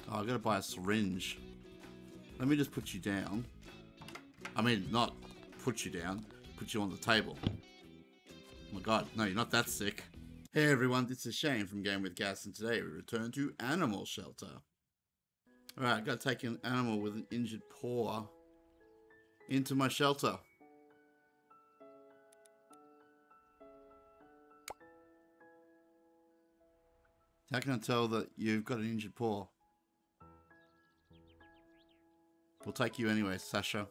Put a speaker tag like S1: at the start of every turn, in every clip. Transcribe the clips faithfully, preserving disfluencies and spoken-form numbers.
S1: Oh, I gotta buy a syringe. Let me just put you down. I mean, not put you down, put you on the table. Oh my god, no, you're not that sick. Hey everyone, this is Shane from Game with Gas, and today we return to Animal Shelter. Alright, gotta take an animal with an injured paw into my shelter. How can I tell that you've got an injured paw? We'll take you anyway, Sasha.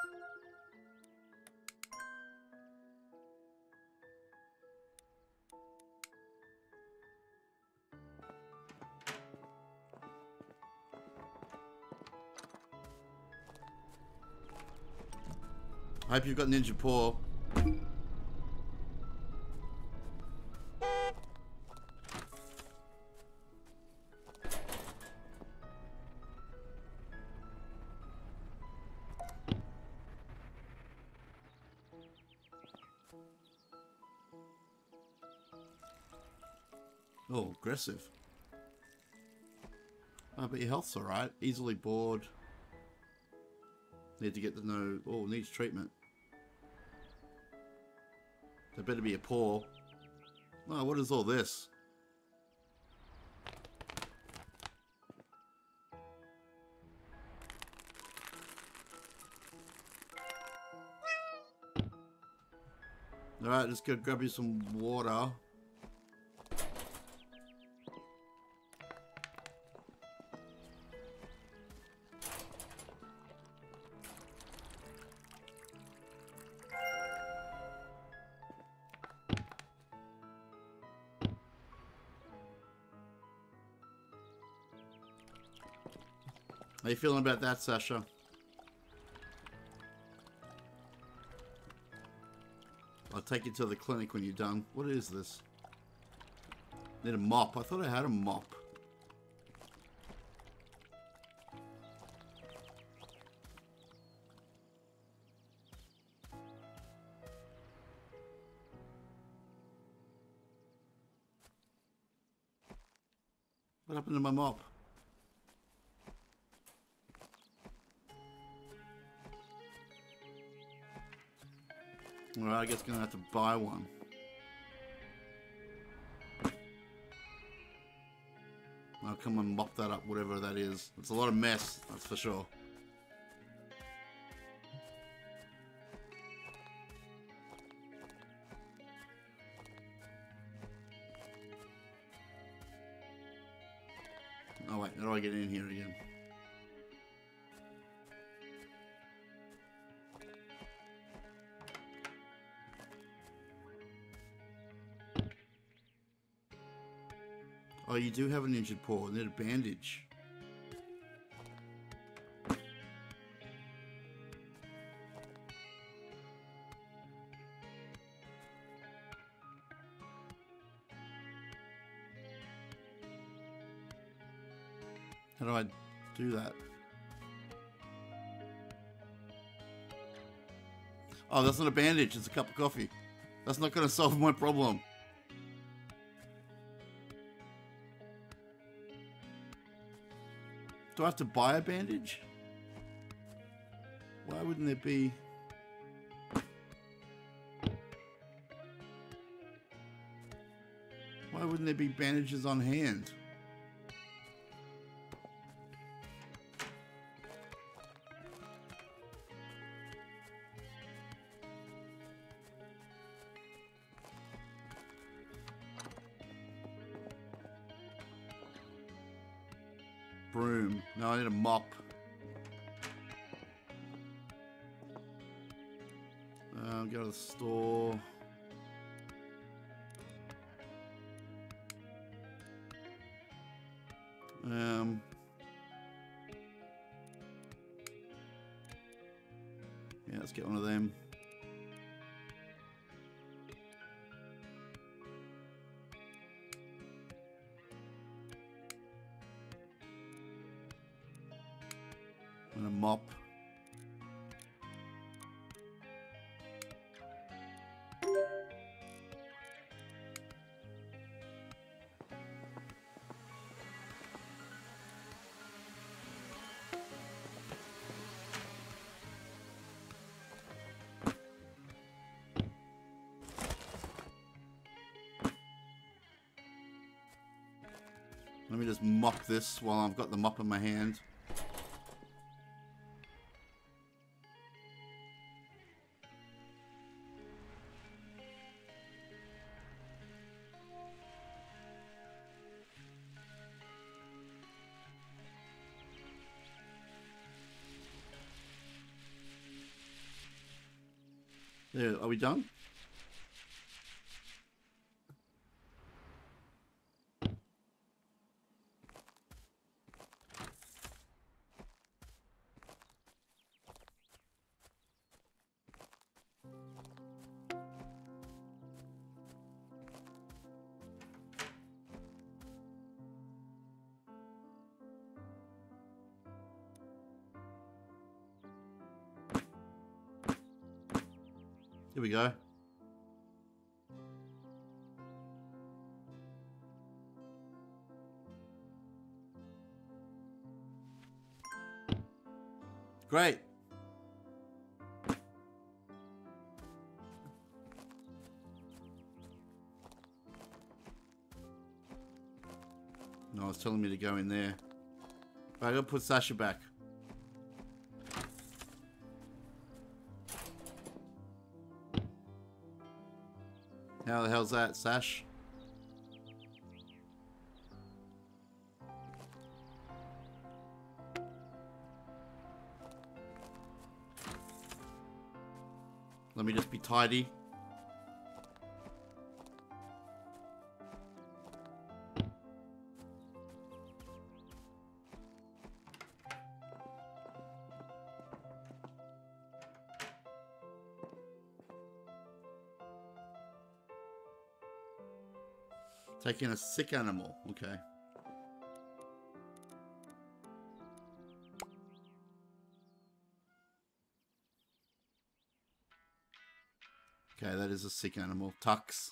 S1: I hope you've got an injured paw. Oh, aggressive. Oh, but your health's alright. Easily bored. Need to get to know... Oh, needs treatment. There better be a paw. Oh, what is all this? Alright, let's go grab you some water. How you feeling about that, Sasha? I'll take you to the clinic when you're done. What is this? Need a mop. I thought I had a mop. What happened to my mop? Alright, I guess I'm gonna have to buy one. I'll come and mop that up, whatever that is. It's a lot of mess, that's for sure. Oh wait, how do I get in here again? Oh, you do have an injured paw. I need a bandage. How do I do that? Oh, that's not a bandage. It's a cup of coffee. That's not going to solve my problem. Do I have to buy a bandage? Why wouldn't there be... Why wouldn't there be bandages on hand? Broom. No, I need a mop. Um, go to the store. Um. Yeah, let's get one of them. And a mop. me just mop this while I've got the mop in my hand. There, are we done? Here we go. Great. No, it's telling me to go in there. But I gotta put Sasha back. How the hell's that, Sash? Let me just be tidy. Taking a sick animal. Okay. Okay, that is a sick animal. Tux.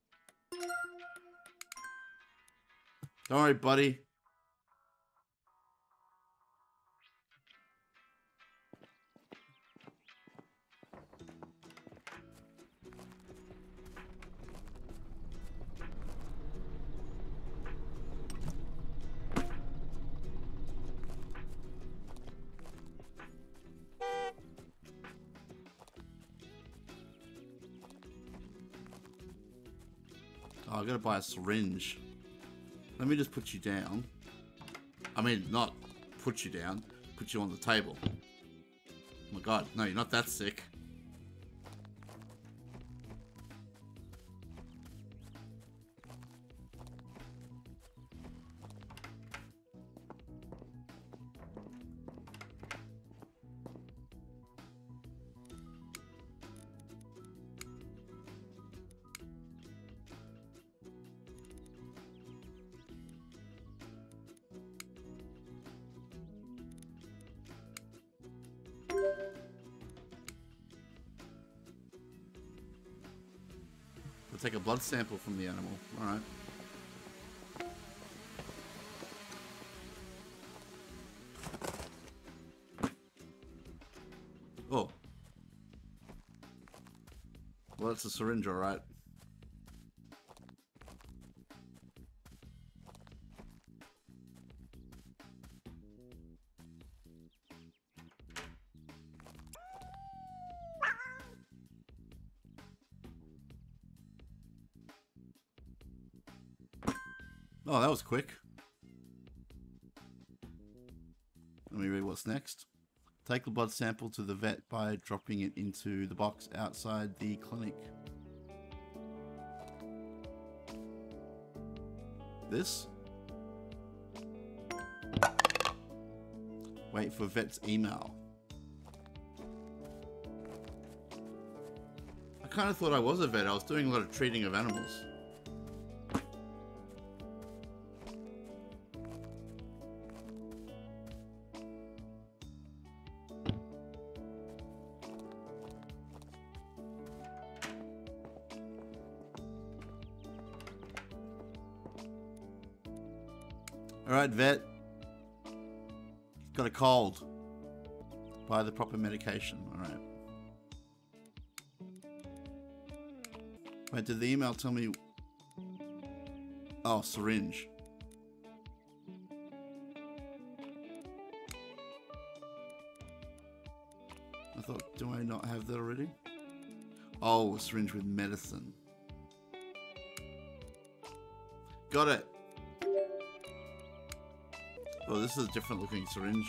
S1: Don't worry, buddy. Oh, I gotta buy a syringe. Let me just put you down. I mean, not put you down, put you on the table. Oh my god, no, you're not that sick. We'll take a blood sample from the animal. Alright. Oh. Well, that's a syringe, alright. Oh, that was quick. Let me read what's next. Take the blood sample to the vet by dropping it into the box outside the clinic. This? Wait for vet's email. I kind of thought I was a vet. I was doing a lot of treating of animals. Alright, vet. You've got a cold. Buy the proper medication. Alright. Wait, did the email tell me... Oh, syringe. thought, do I not have that already? Oh, a syringe with medicine. Got it. Oh, this is a different looking syringe.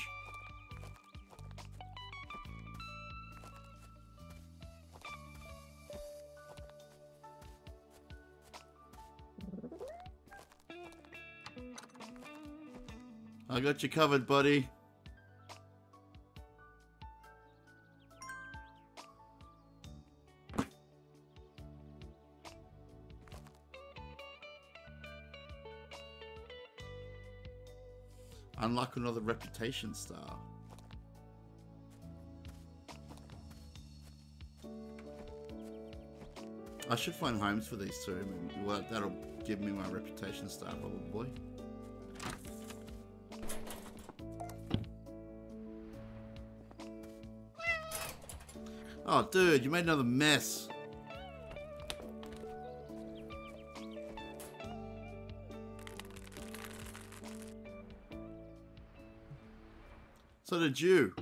S1: I got you covered, buddy. Unlock another reputation star. I should find homes for these two. Well, that'll give me my reputation star, probably. Oh, dude, you made another mess. So did you.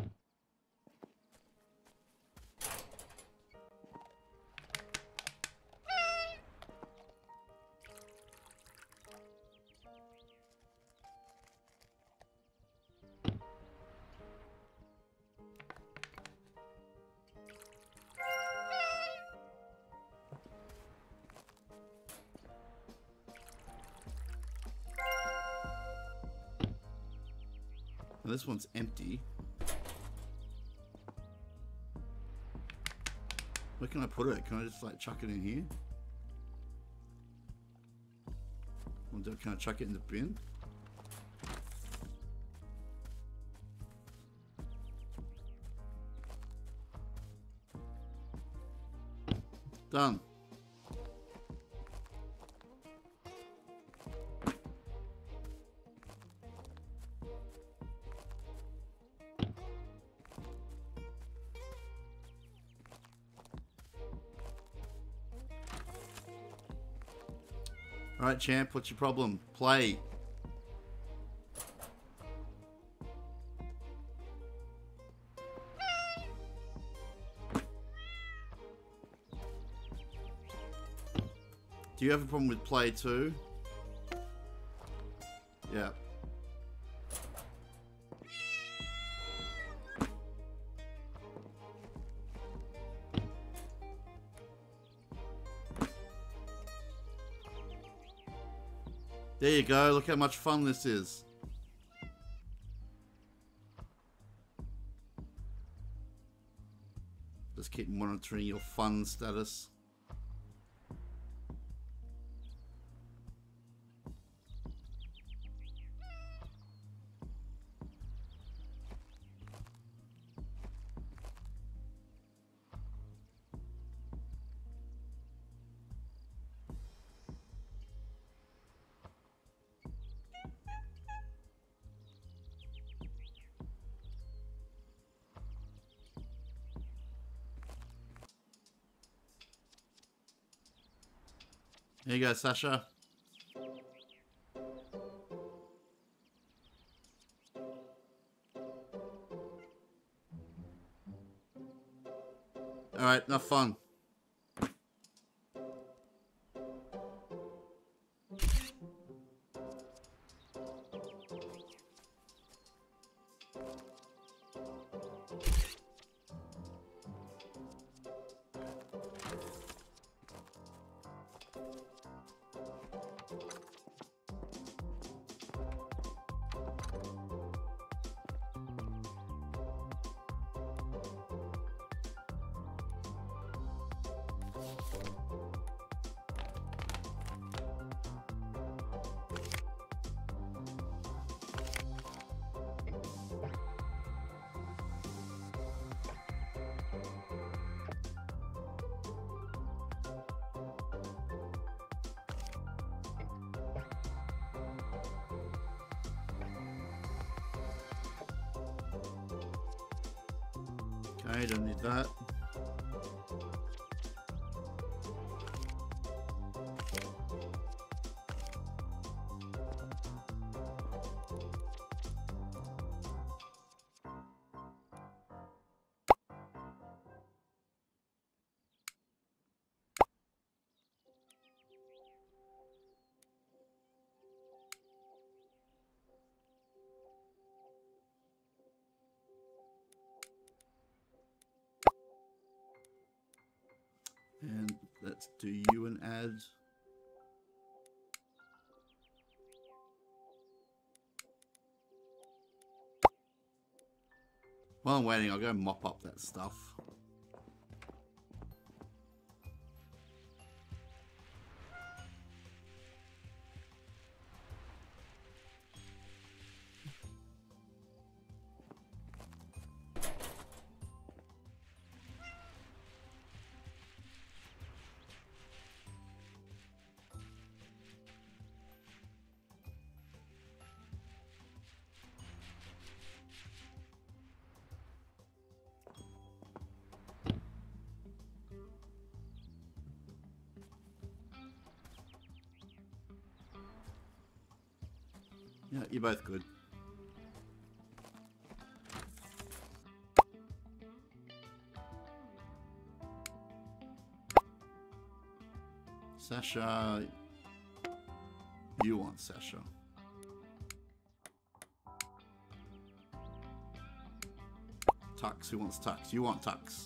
S1: This one's empty. Where can I put it? Can I just like chuck it in here? Or do, can I chuck it in the bin? Done. Alright, champ, what's your problem? Play. Do you have a problem with play too? Yeah. There you go, look how much fun this is. Just keep monitoring your fun status. There you go, Sasha. All right, enough fun. Okay, don't need that. do you an ad. While I'm waiting, I'll go mop up that stuff. Yeah, you're both good. Sasha, you want Sasha. Tux, who wants Tux? You want Tux.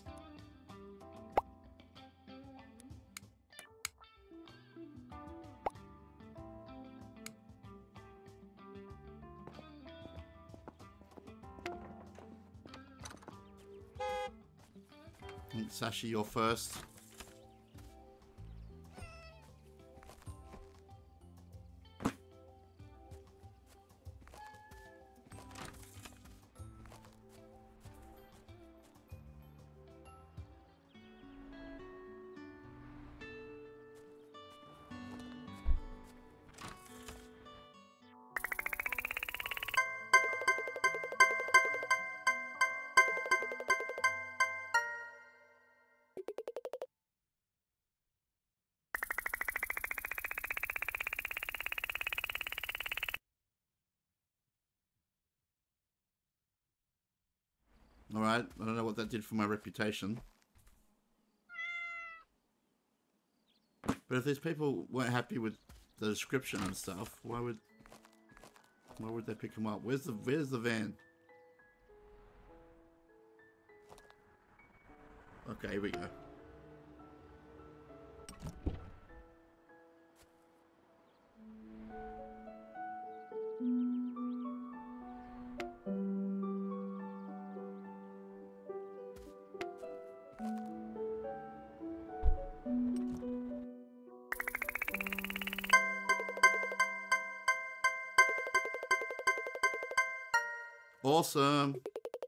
S1: Sasha, you're first. Alright, I don't know what that did for my reputation. But if these people weren't happy with the description and stuff, why would why would they pick them up? Where's the where's the van? Okay, here we go. Awesome.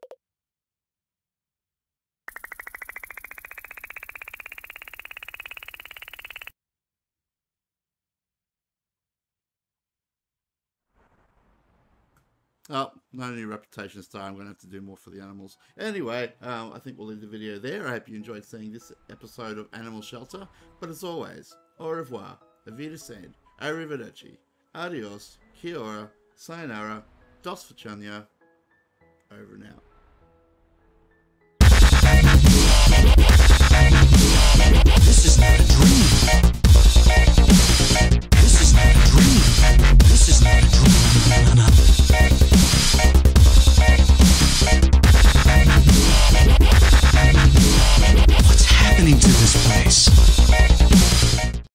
S1: Oh, no new reputation star. I'm going to have to do more for the animals. Anyway, um, I think we'll leave the video there. I hope you enjoyed seeing this episode of Animal Shelter. But as always, au revoir, auf Wiedersehen, arrivederci, adios, kia ora, sayonara, dos vachanya, over and out.